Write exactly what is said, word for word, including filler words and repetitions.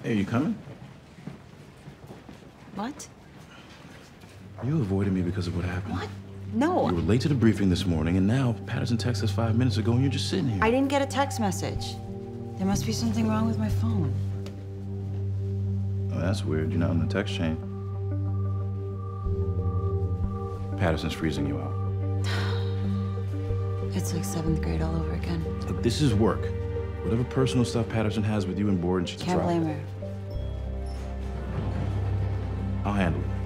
Hey, you coming? What? You avoided me because of what happened. What? No. You were late to the briefing this morning, and now Patterson texted us five minutes ago, and you're just sitting here. I didn't get a text message. There must be something wrong with my phone. Oh, that's weird. You're not on the text chain. Patterson's freezing you out. It's like seventh grade all over again. Look, this is work. Whatever personal stuff Patterson has with you and Borden, she can Can't drop. blame her. I'll handle it.